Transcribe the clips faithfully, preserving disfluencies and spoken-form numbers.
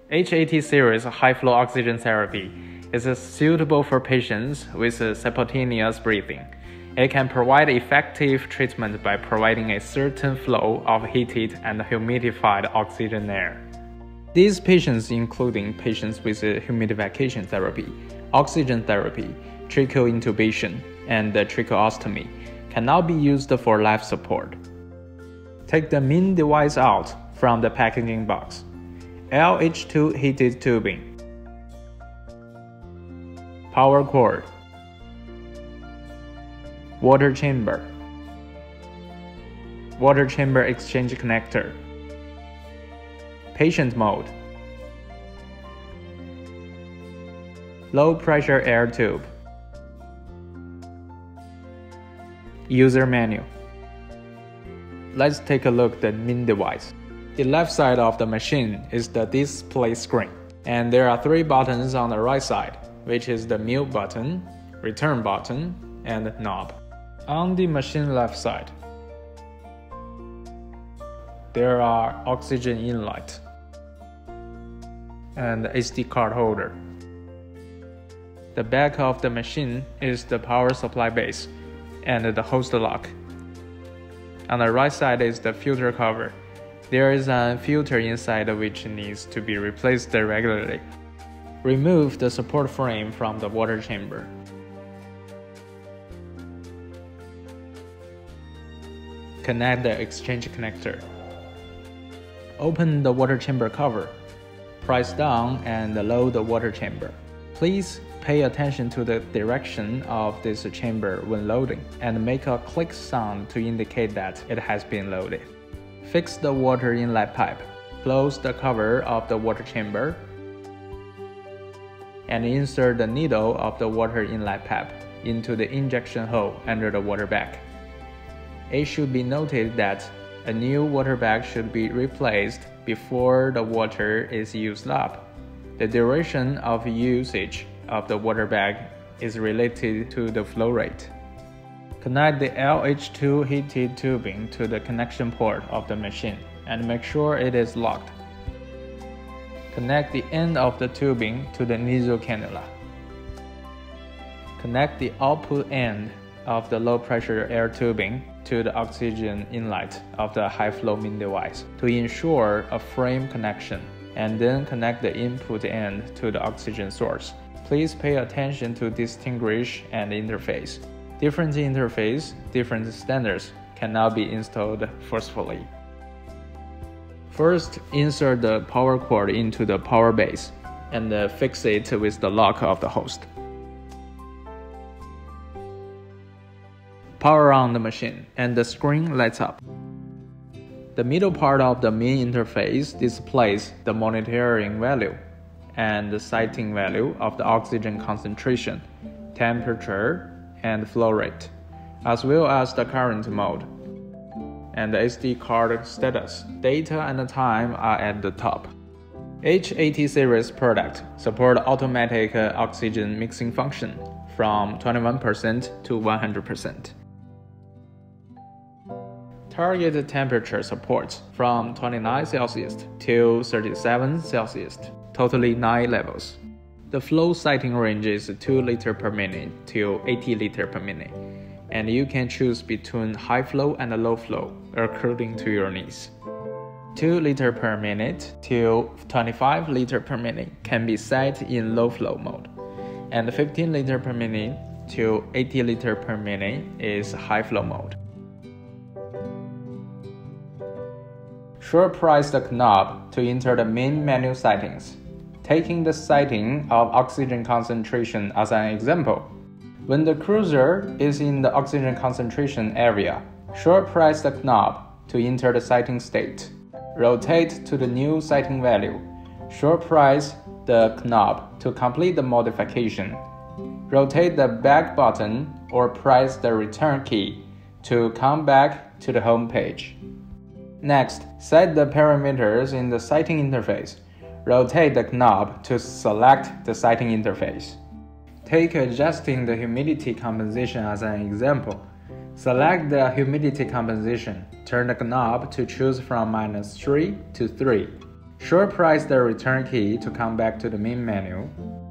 H eighty series high-flow oxygen therapy is suitable for patients with spontaneous breathing. It can provide effective treatment by providing a certain flow of heated and humidified oxygen air. These patients, including patients with humidification therapy, oxygen therapy, tracheal intubation, and tracheostomy, can now be used for life support. Take the main device out from the packaging box. L H two heated tubing, power cord, water chamber, water chamber exchange connector, patient mode, low pressure air tube, user menu. Let's take a look at the main device. The left side of the machine is the display screen, and there are three buttons on the right side, which is the mute button, return button, and knob. On the machine left side, there are oxygen inlet and S D card holder. The back of the machine is the power supply base and the host lock. On the right side is the filter cover. There is a filter inside which needs to be replaced regularly. Remove the support frame from the water chamber. Connect the exchange connector. Open the water chamber cover. Press down and load the water chamber. Please pay attention to the direction of this chamber when loading and make a click sound to indicate that it has been loaded. Fix the water inlet pipe. Close the cover of the water chamber and insert the needle of the water inlet pipe into the injection hole under the water bag. It should be noted that a new water bag should be replaced before the water is used up. The duration of usage of the water bag is related to the flow rate. Connect the L H two heated tubing to the connection port of the machine and make sure it is locked. Connect the end of the tubing to the nasal cannula. Connect the output end of the low pressure air tubing to the oxygen inlet of the high flow main device to ensure a frame connection, and then connect the input end to the oxygen source. Please pay attention to distinguish and interface. Different interface, different standards can now be installed forcefully. First, insert the power cord into the power base and fix it with the lock of the host. Power on the machine and the screen lights up. The middle part of the main interface displays the monitoring value and the sighting value of the oxygen concentration, temperature, and flow rate, as well as the current mode. And the S D card status, data, and time are at the top. H eighty series product support automatic oxygen mixing function from twenty-one percent to one hundred percent. Target temperature supports from twenty-nine Celsius to thirty-seven Celsius, totally nine levels. The flow sighting range is two liters per minute to eighty liters per minute, and you can choose between high flow and low flow according to your needs. two liters per minute to twenty-five liters per minute can be set in low flow mode, and fifteen liters per minute to eighty liters per minute is high flow mode. Sure press the knob to enter the main menu settings. Taking the setting of oxygen concentration as an example, when the cruiser is in the oxygen concentration area, sure press the knob to enter the setting state. Rotate to the new setting value. Sure press the knob to complete the modification. Rotate the back button or press the return key to come back to the home page. Next, set the parameters in the sighting interface. Rotate the knob to select the sighting interface. Take adjusting the humidity compensation as an example. Select the humidity compensation. Turn the knob to choose from minus three to three. Sure press the return key to come back to the main menu.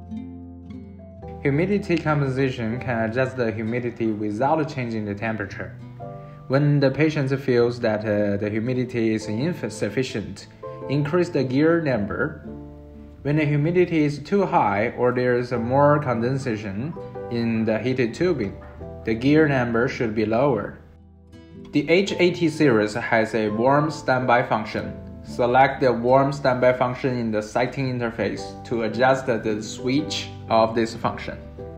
Humidity compensation can adjust the humidity without changing the temperature. When the patient feels that uh, the humidity is insufficient, increase the gear number. When the humidity is too high or there is more condensation in the heated tubing, the gear number should be lowered. The H eighty series has a warm standby function. Select the warm standby function in the sighting interface to adjust the switch of this function.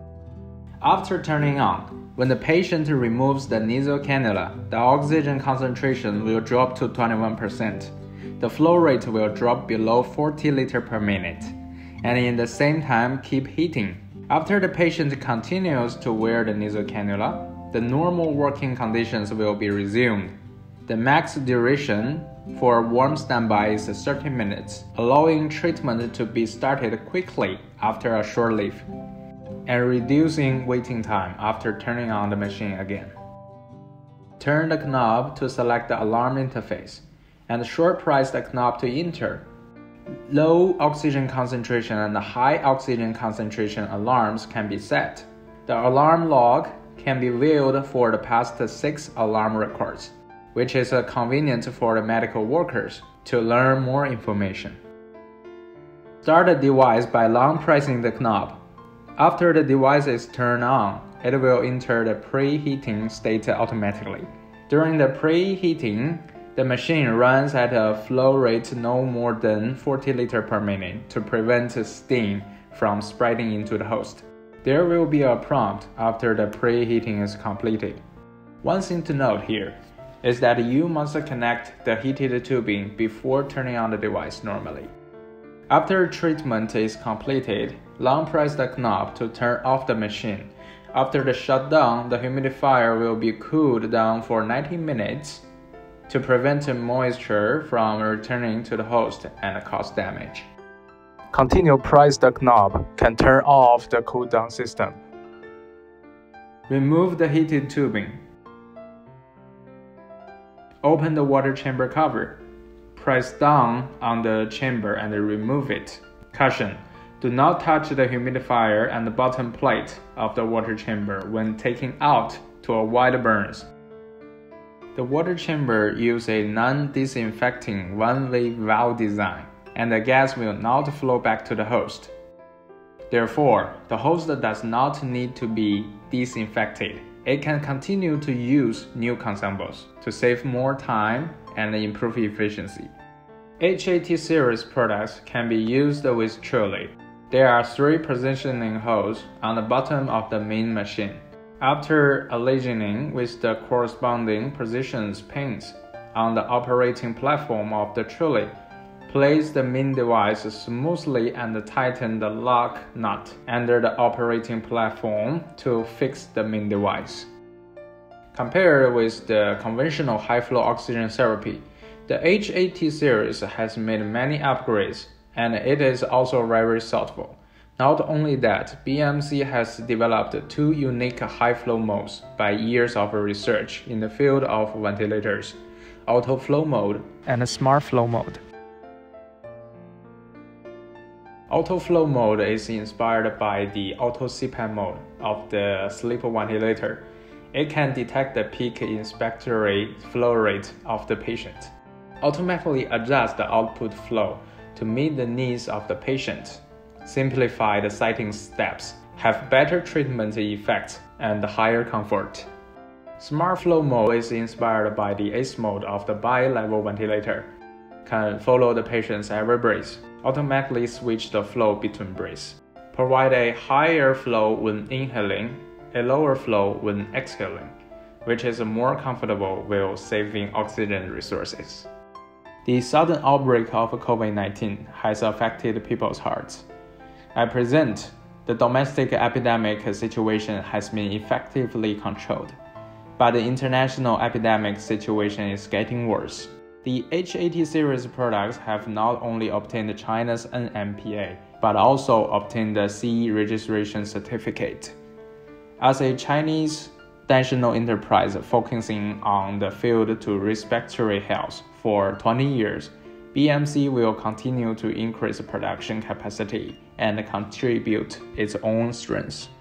After turning on, when the patient removes the nasal cannula, the oxygen concentration will drop to twenty-one percent. The flow rate will drop below forty liters per minute, and in the same time keep heating. After the patient continues to wear the nasal cannula, the normal working conditions will be resumed. The max duration for warm standby is thirty minutes, allowing treatment to be started quickly after a short leave, and reducing waiting time after turning on the machine again. Turn the knob to select the alarm interface, and short press the knob to enter. Low oxygen concentration and high oxygen concentration alarms can be set. The alarm log can be viewed for the past six alarm records, which is convenient for the medical workers to learn more information. Start the device by long pressing the knob. After the device is turned on, it will enter the preheating state automatically. During the preheating, the machine runs at a flow rate no more than forty liters per minute to prevent steam from spreading into the host. There will be a prompt after the preheating is completed. One thing to note here is that you must connect the heated tubing before turning on the device normally. After treatment is completed, long press the knob to turn off the machine. After the shutdown, the humidifier will be cooled down for ninety minutes to prevent moisture from returning to the host and cause damage. Continue press the knob can turn off the cool down system. Remove the heated tubing. Open the water chamber cover. Press down on the chamber and remove it. Caution: do not touch the humidifier and the bottom plate of the water chamber when taking out to avoid burns. The water chamber uses a non-disinfecting one-way valve design, and the gas will not flow back to the host. Therefore, the host does not need to be disinfected. It can continue to use new consumables to save more time and improve efficiency. H eighty series products can be used with trolley. There are three positioning holes on the bottom of the main machine. After aligning with the corresponding positions pins on the operating platform of the trolley, place the main device smoothly and tighten the lock nut under the operating platform to fix the main device. Compared with the conventional high-flow oxygen therapy, the H eighty series has made many upgrades, and it is also very thoughtful. Not only that, B M C has developed two unique high-flow modes by years of research in the field of ventilators: auto flow mode and smart flow mode. Auto flow mode is inspired by the auto C PAP mode of the sleep ventilator. It can detect the peak inspiratory flow rate of the patient, automatically adjust the output flow to meet the needs of the patient, simplify the sighting steps, have better treatment effects, and higher comfort. Smart flow mode is inspired by the A C E mode of the bi-level ventilator, can follow the patient's every breath, automatically switch the flow between breaths, provide a higher flow when inhaling, a lower flow when exhaling, which is more comfortable while saving oxygen resources. The sudden outbreak of COVID nineteen has affected people's hearts. At present, the domestic epidemic situation has been effectively controlled, but the international epidemic situation is getting worse. The H eighty series products have not only obtained China's N M P A, but also obtained the C E registration certificate. As a Chinese national enterprise focusing on the field to respiratory health for twenty years, B M C will continue to increase production capacity and contribute its own strengths.